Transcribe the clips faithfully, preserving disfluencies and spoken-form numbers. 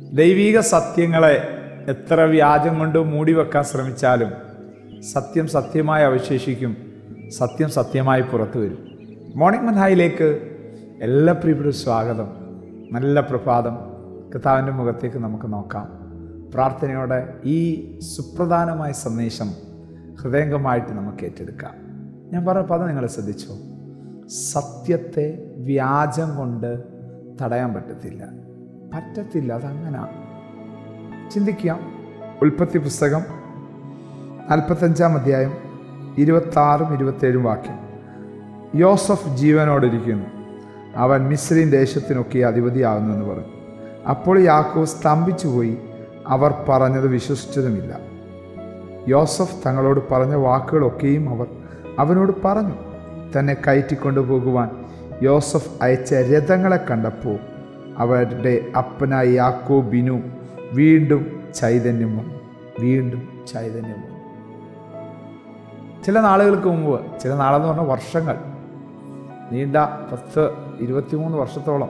ദൈവിക സത്യങ്ങളെ എത്ര വ്യാജം കൊണ്ട് മൂടി വെക്കാൻ ശ്രമിച്ചാലും സത്യം സത്യമായി അവശേഷിക്കും, സത്യം സത്യമായി പുറത്തു വരും. മോർണിംഗ് മൻഹായിലേക്ക് എല്ലാ പ്രിയപ്പെട്ട സ്വാഗതം. നല്ല പ്രഭാതം. കർത്താവിൻ്റെ മുഖത്തേക്ക് നമുക്ക് നോക്കാം. പ്രാർത്ഥനയോടെ ഈ സുപ്രധാനമായ സന്ദേശം ഹൃദയംഗമായിട്ട് നമുക്ക് ഏറ്റെടുക്കാം. ഞാൻ പറഞ്ഞ പദം നിങ്ങൾ ശ്രദ്ധിച്ചോ? സത്യത്തെ വ്യാജം കൊണ്ട് തടയാൻ പറ്റത്തില്ല, പറ്റത്തില്ല. അതങ്ങനെ ചിന്തിക്കാം. ഉൽപ്പത്തി പുസ്തകം നാൽപ്പത്തഞ്ചാം അധ്യായം ഇരുപത്താറും ഇരുപത്തേഴും വാക്യം. യോസഫ് ജീവനോടിരിക്കുന്നു, അവൻ മിസ്രയീം ദേശത്തിനൊക്കെ അധിപതിയാകുന്നെന്ന് പറഞ്ഞു. അപ്പോൾ യാക്കോബ് സ്തംഭിച്ചുപോയി, അവർ പറഞ്ഞത് വിശ്വസിച്ചതുമില്ല. യോസഫ് തങ്ങളോട് പറഞ്ഞ വാക്കുകളൊക്കെയും അവർ അവനോട് പറഞ്ഞു. തന്നെ കയറ്റിക്കൊണ്ടു പോകുവാൻ യോസഫ് അയച്ച രഥങ്ങളെ കണ്ടപ്പോൾ അവരുടെ അപ്പനായ യാക്കോബിനു വീണ്ടും ചൈതന്യം വന്നു, വീണ്ടും ചൈതന്യം വന്നു. ചില നാളുകൾക്ക് മുമ്പ്, ചില നാളെന്ന് പറഞ്ഞാൽ വർഷങ്ങൾ, നീണ്ട പത്ത് ഇരുപത്തിമൂന്ന് വർഷത്തോളം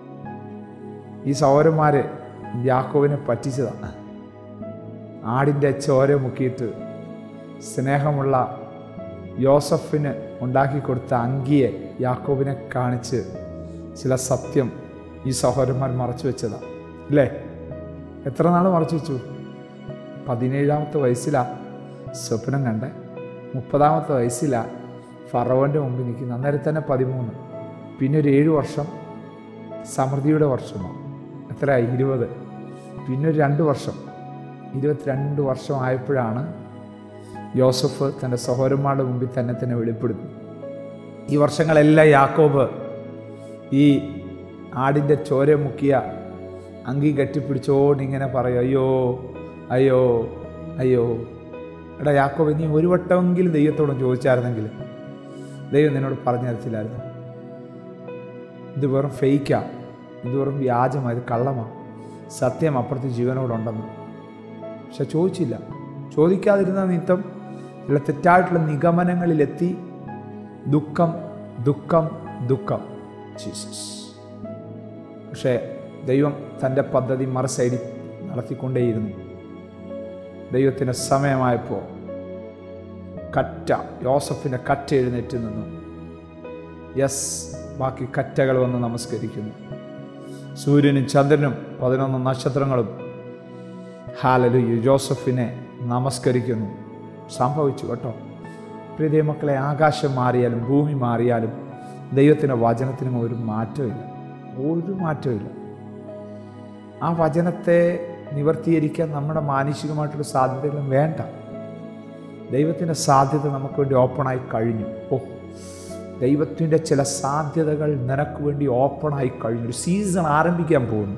ഈ സഹോദരന്മാർ യാക്കോബിനെ പറ്റിച്ചതാണ്. ആടിൻ്റെ ചോര മുക്കിയിട്ട് സ്നേഹമുള്ള യോസഫിന് ഉണ്ടാക്കി കൊടുത്ത അങ്കിയെ യാക്കോബിനെ കാണിച്ച് ചില സത്യം ഈ സഹോദരന്മാർ മറച്ചു വെച്ചതാണ്, അല്ലേ? എത്ര നാൾ മറച്ചു വെച്ചു? പതിനേഴാമത്തെ വയസ്സിലാണ് സ്വപ്നം കണ്ട്, മുപ്പതാമത്തെ വയസ്സിലാണ് ഫറവോൻ്റെ മുമ്പിൽ നിൽക്കുന്നത്. അന്നേരം തന്നെ പതിമൂന്ന്, പിന്നെ ഒരു ഏഴ് വർഷം സമൃദ്ധിയുടെ വർഷമാണ്. എത്രയായി? ഇരുപത്. പിന്നെ ഒരു രണ്ട് വർഷം, ഇരുപത്തിരണ്ട് വർഷം ആയപ്പോഴാണ് യോസഫ് തൻ്റെ സഹോദരന്മാരുടെ മുമ്പിൽ തന്നെ തന്നെ വെളിപ്പെടുന്നു. ഈ വർഷങ്ങളെല്ലാം യാക്കോബ് ഈ ആടിൻ്റെ ചോര മുക്കിയ അങ്കി കെട്ടിപ്പിടിച്ചോണ്ട് ഇങ്ങനെ പറയും, അയ്യോ അയ്യോ അയ്യോ. എടാ യാക്കോബ്, നീ ഒരു വട്ടമെങ്കിലും ദൈവത്തോടും ചോദിച്ചായിരുന്നെങ്കിൽ ദൈവം നിന്നോട് പറഞ്ഞു തരത്തില്ലായിരുന്നു. ഇത് വെറും ഫേക്കാ, ഇത് വെറും വ്യാജമാണ്, ഇത് കള്ളമാണ്. സത്യം അപ്പുറത്ത് ജീവനോടുണ്ടെന്ന്. പക്ഷെ ചോദിച്ചില്ല. ചോദിക്കാതിരുന്ന നിമിത്തം ചില തെറ്റായിട്ടുള്ള നിഗമനങ്ങളിലെത്തി ദുഃഖം ദുഃഖം ദുഃഖം ജീസസ്. പക്ഷേ ദൈവം തൻ്റെ പദ്ധതി മറു സൈഡിൽ നടത്തിക്കൊണ്ടേയിരുന്നു. ദൈവത്തിൻ്റെ സമയമായപ്പോൾ കറ്റ, യോസഫിൻ്റെ കറ്റ എഴുന്നേറ്റ് നിന്നു. യെസ്, ബാക്കി കറ്റകൾ വന്ന് നമസ്കരിക്കുന്നു. സൂര്യനും ചന്ദ്രനും പതിനൊന്ന് നക്ഷത്രങ്ങളും ഹല്ലേലൂയ യോസഫിനെ നമസ്കരിക്കുന്നു. സംഭവിച്ചു കേട്ടോ. പ്രിയ ദൈവമക്കളെ, ആകാശം മാറിയാലും ഭൂമി മാറിയാലും ദൈവത്തിൻ്റെ വചനത്തിനും ഒരു മാറ്റമില്ല, ഒരു മാറ്റമില്ല. ആ വചനത്തെ നിവർത്തീകരിക്കാൻ നമ്മുടെ മാനുഷികമായിട്ടുള്ള സാധ്യതകളും വേണ്ട. ദൈവത്തിൻ്റെ സാധ്യത നമുക്ക് വേണ്ടി ഓപ്പണായി കഴിഞ്ഞു. ഓ, ദൈവത്തിൻ്റെ ചില സാധ്യതകൾ നിനക്ക് വേണ്ടി ഓപ്പണായി കഴിഞ്ഞു. ഒരു സീസൺ ആരംഭിക്കാൻ പോകുന്നു.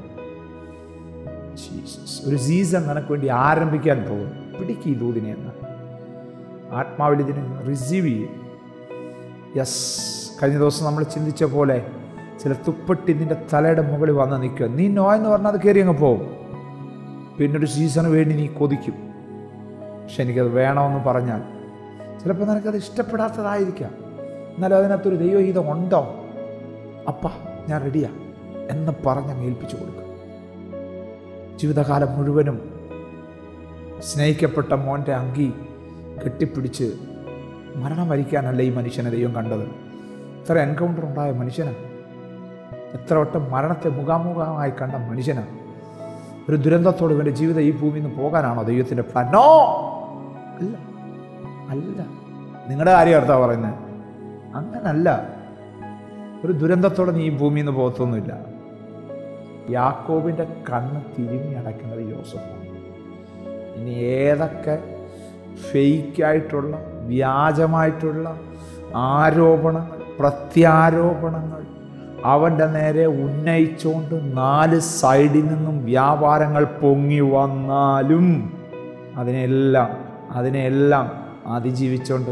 ജീസസ്, ഒരു സീസൺ നിനക്ക് വേണ്ടി ആരംഭിക്കാൻ പോകുന്നു. പിടിക്ക് ഈ ദൂതിനെ എന്ന് ആത്മാവിൽ ഇതിനെ റിസീവ് ചെയ്യും. യെസ്, കഴിഞ്ഞ ദിവസം നമ്മൾ ചിന്തിച്ച പോലെ ചില തുപ്പട്ടി നിൻ്റെ തലയുടെ മുകളിൽ വന്ന് നിൽക്കുക. നീ നോ എന്ന് പറഞ്ഞാൽ അത് കയറി അങ്ങ് പോകും. പിന്നൊരു സീസണ് വേണ്ടി നീ കൊതിക്കും. പക്ഷെ എനിക്കത് വേണമെന്ന് പറഞ്ഞാൽ ചിലപ്പോൾ നിനക്കത് ഇഷ്ടപ്പെടാത്തതായിരിക്കാം. എന്നാലും അതിനകത്തൊരു ദൈവഹിതം ഉണ്ടോ? അപ്പ ഞാൻ റെഡിയാ എന്ന് പറഞ്ഞ് ഏൽപ്പിച്ചു കൊടുക്കും. ജീവിതകാലം മുഴുവനും സ്നേഹിക്കപ്പെട്ട മോൻ്റെ അങ്കി കെട്ടിപ്പിടിച്ച് മരണം വരിക്കാനല്ല ഈ മനുഷ്യനെ ദൈവം കണ്ടത്. എത്ര എൻകൗണ്ടർ ഉണ്ടായ മനുഷ്യനാണ്, എത്ര വട്ടം മരണത്തെ മുഖാമുഖമായി കണ്ട മനുഷ്യനാണ്. ഒരു ദുരന്തത്തോട് ഇവൻ്റെ ജീവിതം ഈ ഭൂമിയിൽ നിന്ന് പോകാനാണോ ദൈവത്തിൻ്റെ പ്ലാൻ? നോ, അല്ല അല്ല. നിങ്ങളുടെ കാര്യം അടുത്താ പറയുന്നത്, അങ്ങനല്ല. ഒരു ദുരന്തത്തോടെ നീ ഈ ഭൂമിയിൽ നിന്ന് പോകത്തൊന്നുമില്ല. യാക്കോബിൻ്റെ കണ്ണ് തിരിഞ്ഞ് അടയ്ക്കുന്നത് യോസഫാണ്. ഇനി ഏതൊക്കെ ഫേക്കായിട്ടുള്ള വ്യാജമായിട്ടുള്ള ആരോപണങ്ങൾ, പ്രത്യാരോപണങ്ങൾ അവൻ്റെ നേരെ ഉന്നയിച്ചുകൊണ്ട് നാല് സൈഡിൽ നിന്നും വ്യാപാരങ്ങൾ പൊങ്ങി വന്നാലും അതിനെല്ലാം അതിനെല്ലാം അതിജീവിച്ചുകൊണ്ട്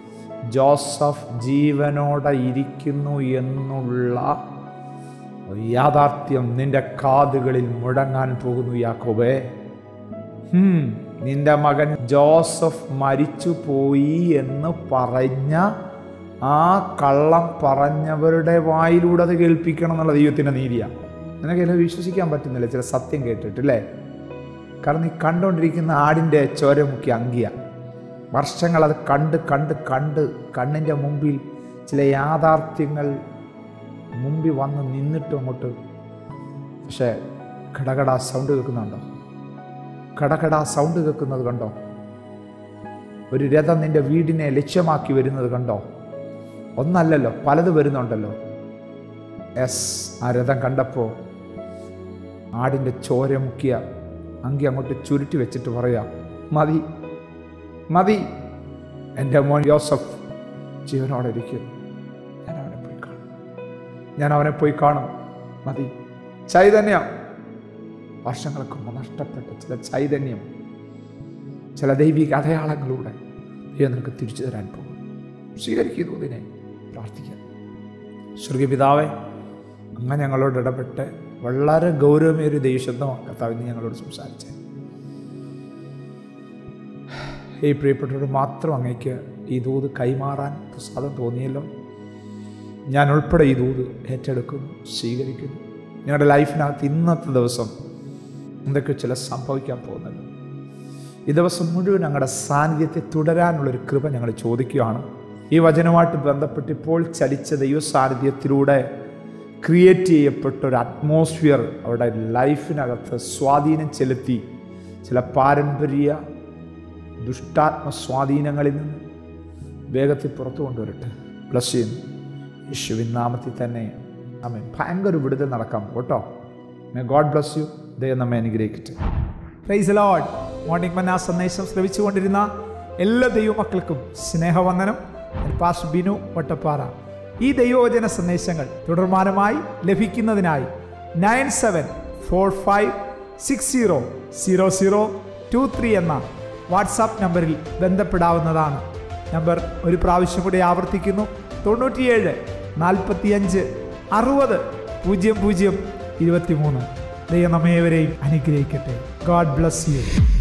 ജോസഫ് ജീവനോടെ ഇരിക്കുന്നു എന്നുള്ള യാഥാർത്ഥ്യം നിന്റെ കാതുകളിൽ മുഴങ്ങാൻ പോകുന്നു. യാക്കോബേ, നിന്റെ മകൻ ജോസഫ് മരിച്ചു പോയി എന്ന് പറഞ്ഞ ആ കള്ളം പറഞ്ഞവരുടെ വായിലൂടെ അത് കേൾപ്പിക്കണം എന്നുള്ള ദൈവത്തിൻ്റെ നീതിയാണ്. നിനക്കെല്ലാം വിശ്വസിക്കാൻ പറ്റുന്നില്ല ചില സത്യം കേട്ടിട്ടില്ലേ? കാരണം നീ കണ്ടുകൊണ്ടിരിക്കുന്ന ആടിൻ്റെ ചോര മുക്കി അങ്കിയ വർഷങ്ങളത് കണ്ട് കണ്ട് കണ്ട് കണ്ണിൻ്റെ മുമ്പിൽ ചില യാഥാർത്ഥ്യങ്ങൾ മുമ്പിൽ വന്ന് നിന്നിട്ടും അങ്ങോട്ട്. പക്ഷേ കടകട സൗണ്ട് കേൾക്കുന്നുണ്ടോ? കടകട സൗണ്ട് കേൾക്കുന്നത് കണ്ടോ? ഒരു രഥം നിൻ്റെ വീടിനെ ലക്ഷ്യമാക്കി വരുന്നത് കണ്ടോ? ഒന്നല്ലല്ലോ, പലത് വരുന്നുണ്ടല്ലോ. എസ്, ആ രഥം കണ്ടപ്പോൾ ആടിൻ്റെ ചോര മുക്കിയ അങ്കി അങ്ങോട്ട് ചുരുട്ടി വെച്ചിട്ട് പറയാ, മതി മതി, എൻ്റെ മോൻ യോസഫ് ജീവനോടെ ഇരിക്കും, ഞാൻ അവനെ പോയി കാണും, ഞാൻ അവനെ പോയി കാണും, മതി. ചൈതന്യം, വർഷങ്ങൾക്ക് മുമ്പ് നഷ്ടപ്പെട്ട ചില ചൈതന്യം, ചില ദൈവിക അടയാളങ്ങളിലൂടെ ദൈവം നിനക്ക് തിരിച്ചു തരാൻ പോകും. സ്വീകരിക്കുന്നു ഇതിനെ. പ്രാർത്ഥിക്കാം. സ്വർഗീയ പിതാവേ, അങ്ങനെ ഞങ്ങളോട് ഇടപെട്ട് വളരെ ഗൗരവമേറിയ ദൈവശബ്ദമാണ് കർത്താവിന് ഞങ്ങളോട് സംസാരിച്ചത്. ഈ പ്രിയപ്പെട്ടവരോട് മാത്രം അങ്ങേക്ക് ഈ ദൂത് കൈമാറാൻ പ്രസാദം തോന്നിയല്ലോ. ഞാൻ ഉൾപ്പെടെ ഈ ദൂത് ഏറ്റെടുക്കുന്നു, സ്വീകരിക്കുന്നു. ഞങ്ങളുടെ ലൈഫിനകത്ത് ഇന്നത്തെ ദിവസം എന്തൊക്കെ ചില സംഭവിക്കാൻ പോകുന്നല്ലോ. ഈ ദിവസം മുഴുവൻ ഞങ്ങളുടെ സാന്നിധ്യത്തെ തുടരാനുള്ളൊരു കൃപ ഞങ്ങൾ ചോദിക്കുകയാണ്. ഈ വചനവുമായിട്ട് ബന്ധപ്പെട്ട് ഇപ്പോൾ ചലിച്ച ദൈവ സാന്നിധ്യത്തിലൂടെ ക്രിയേറ്റ് ചെയ്യപ്പെട്ട ഒരു അറ്റ്മോസ്ഫിയർ അവരുടെ ലൈഫിനകത്ത് സ്വാധീനം ചെലുത്തി ചില പാരമ്പര്യ ദുഷ്ടാത്മ സ്വാധീനങ്ങളിൽ നിന്ന് വേഗത്തിൽ പുറത്തു കൊണ്ടുവരട്ടെ. ബ്ലസ് ചെയ്യുന്നു യേശുവിൻ നാമത്തിൽ തന്നെ. ആമേൻ. ഭയങ്കര വിടുതൽ നടക്കാൻ കേട്ടോ. May God bless you. ദൈവം നമ്മെ അനുഗ്രഹിക്കട്ടെ. Praise the Lord. മോർണിംഗ് മന്ന സന്ദേശം ശ്രവിച്ചുകൊണ്ടിരുന്ന എല്ലാ ദൈവമക്കൾക്കും സ്നേഹവന്ദനം. പാസ്റ്റർ ബിനു വട്ടപ്പാറ. ഈ ദൈവവചന സന്ദേശങ്ങൾ തുടർമാനമായി ലഭിക്കുന്നതിനായി nine seven four five six zero zero zero two three എന്ന വാട്സാപ്പ് നമ്പറിൽ ബന്ധപ്പെടാവുന്നതാണ്. നമ്പർ ഒരു പ്രാവശ്യം കൂടി ആവർത്തിക്കുന്നു: തൊണ്ണൂറ്റിയേഴ് നാൽപ്പത്തിയഞ്ച് അറുപത് പൂജ്യം പൂജ്യം ഇരുപത്തി മൂന്ന്. ദൈവം നമ്മേവരെയും അനുഗ്രഹിക്കട്ടെ. God bless U.